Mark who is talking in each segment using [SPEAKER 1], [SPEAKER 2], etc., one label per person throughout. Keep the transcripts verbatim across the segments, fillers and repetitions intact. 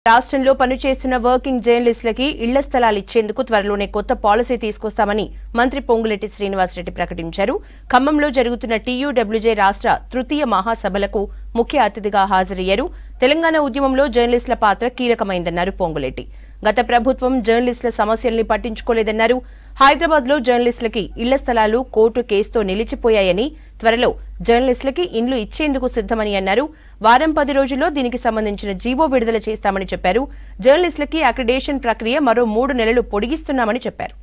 [SPEAKER 1] రాష్ట్రంలో పనిచేస్తున్న వర్కింగ్ జర్నలిస్టులకి ఇళ్ల స్థలాలు ఇచ్చేందుకు త్వరలోనే కొత్త పాలసీ తీసుకొస్తామని మంత్రి పొంగులేటి శ్రీనివాసరెడ్డి ప్రకటించారు. ఖమ్మంలో జరుగుతున్న టీయూడబ్ల్యూజే రాష్ట్ర తృతీయ మహాసభలకు ముఖ్య అతిథిగా హాజరయ్యారు. తెలంగాణ ఉద్యమంలో జర్నలిస్టుల పాత్ర కీలకమైందన్నారు పొంగులేటి. గత ప్రభుత్వం జర్నలిస్టుల సమస్యల్ని పట్టించుకోలేదన్నారు. హైదరాబాద్ లో జర్నలిస్టులకి ఇళ్ల స్థలాలు కోర్టు కేసుతో నిలిచిపోయాయని, త్వరలో జర్నలిస్టులకి ఇండ్లు ఇచ్చేందుకు సిద్దమని అన్నారు. వారం పది రోజుల్లో దీనికి సంబంధించిన జీవో విడుదల చేస్తామని చెప్పారు. జర్నలిస్టులకి అక్రిడేషన్ ప్రక్రియ మరో మూడు నెలలు పొడిగిస్తున్నామని చెప్పారు.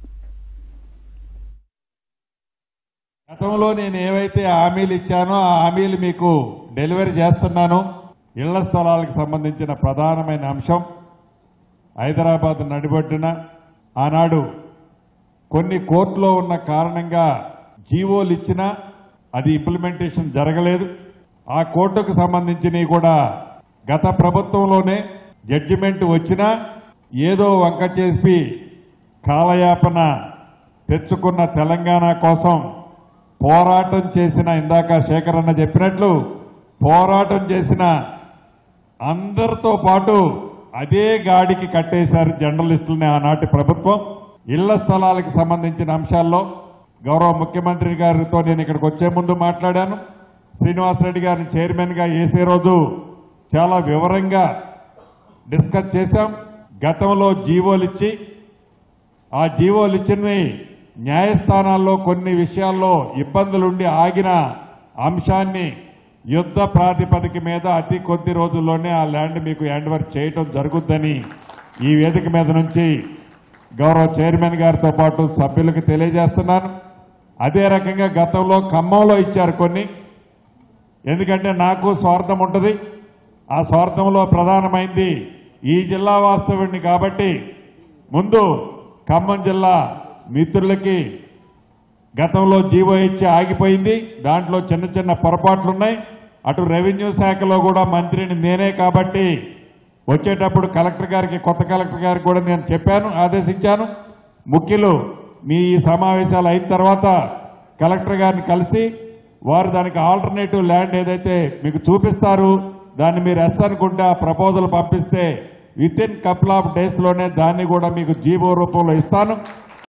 [SPEAKER 2] గతంలో నేను ఏవైతే హామీలు ఇచ్చానో ఆ హామీలు మీకు డెలివరీ చేస్తున్నాను. ఇళ్ల స్థలాలకు సంబంధించిన ప్రధానమైన అంశం హైదరాబాద్ నడిబొడ్డున ఆనాడు కొన్ని కోర్టులో ఉన్న కారణంగా జీవోలు ఇచ్చినా అది ఇంప్లిమెంటేషన్ జరగలేదు. ఆ కోర్టుకు సంబంధించినవి కూడా గత ప్రభుత్వంలోనే జడ్జిమెంట్ వచ్చినా ఏదో వంక చేసి కాలయాపన తెచ్చుకున్న తెలంగాణ కోసం పోరాటం చేసిన, ఇందాక శేఖరన్న చెప్పినట్లు పోరాటం చేసిన అందరితో పాటు అదే గాడికి కట్టేశారు జర్నలిస్టులని ఆనాటి ప్రభుత్వం. ఇళ్ల స్థలాలకు సంబంధించిన అంశాల్లో గౌరవ ముఖ్యమంత్రి గారితో నేను ఇక్కడికి వచ్చే ముందు మాట్లాడాను. శ్రీనివాసరెడ్డి గారిని చైర్మన్గా వేసే రోజు చాలా వివరంగా డిస్కస్ చేశాం. గతంలో జీవోలు ఇచ్చి ఆ జీవోలు ఇచ్చినవి న్యాయస్థానాల్లో కొన్ని విషయాల్లో ఇబ్బందులుండి ఆగిన అంశాన్ని యుద్ధ ప్రాతిపదిక మీద అతి కొద్ది రోజుల్లోనే ఆ ల్యాండ్ మీకు హ్యాండ్ ఓవర్ చేయటం జరుగుద్దని ఈ వేదిక మీద నుంచి గౌరవ చైర్మన్ గారితో పాటు సభ్యులకు తెలియజేస్తున్నాను. అదే రకంగా గతంలో ఖమ్మంలో ఇచ్చారు కొన్ని. ఎందుకంటే నాకు స్వార్థం ఉంటుంది. ఆ స్వార్థంలో ప్రధానమైంది ఈ జిల్లా వాస్తవుడిని కాబట్టి ముందు ఖమ్మం జిల్లా మిత్రులకి గతంలో జీవో ఇచ్చి ఆగిపోయింది. దాంట్లో చిన్న చిన్న పొరపాట్లున్నాయి. అటు రెవెన్యూ శాఖలో కూడా మంత్రిని నేనే కాబట్టి వచ్చేటప్పుడు కలెక్టర్ గారికి, కొత్త కలెక్టర్ గారికి కూడా నేను చెప్పాను, ఆదేశించాను. ముఖ్యులు మీ సమావేశాలు అయిన తర్వాత కలెక్టర్ గారిని కలిసి వారు దానికి ఆల్టర్నేటివ్ ల్యాండ్ ఏదైతే మీకు చూపిస్తారు దాన్ని మీరు ఎస్ అనుకుంటే ఆ ప్రపోజల్ పంపిస్తే విత్ ఇన్ కపుల్ ఆఫ్ డేస్లోనే దాన్ని కూడా మీకు జీవో రూపంలో ఇస్తాను.